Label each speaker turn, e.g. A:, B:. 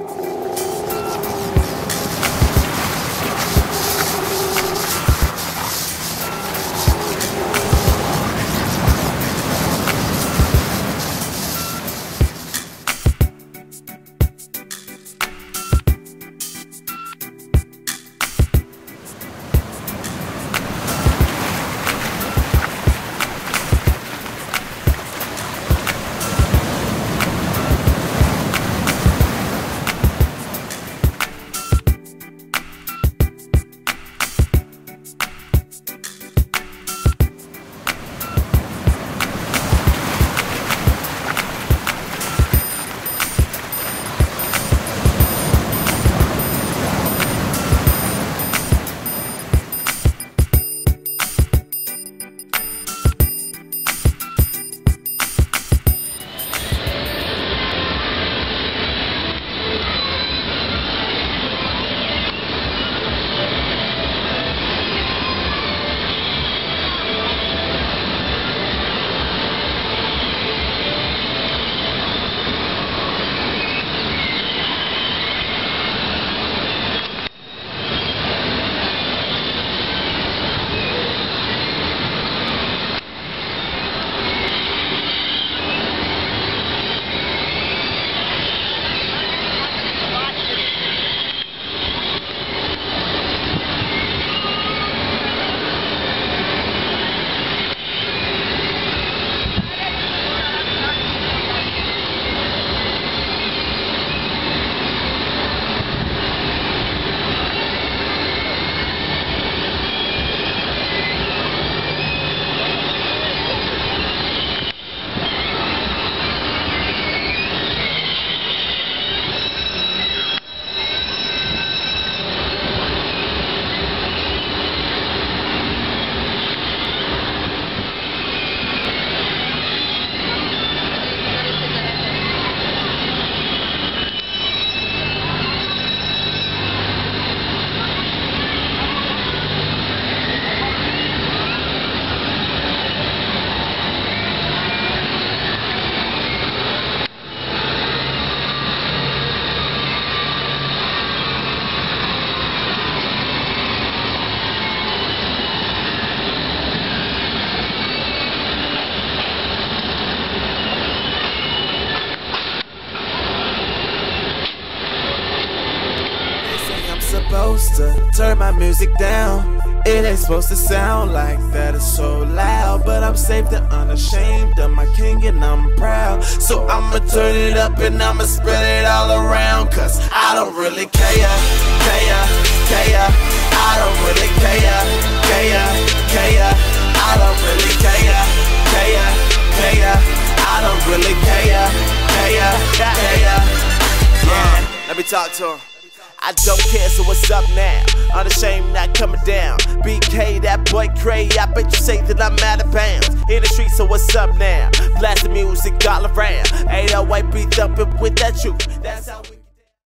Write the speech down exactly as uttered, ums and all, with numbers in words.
A: Supposed to turn my music down. It ain't supposed to sound like that, it's so loud. But I'm safe and unashamed of my king and I'm proud. So I'ma turn it up and I'ma spread it all around. Cause I don't really care, care, care. I don't really care, care, care. I don't really care, care, care. I don't really care, care, care. Yeah, let me talk to him. I don't care, so what's up now? Unashamed, not coming down. B K, that boy Cray, I bet you say that I'm out of bounds. In the street, so what's up now? Blasting music all around. eight oh eight beat thumping with that truth. That's how we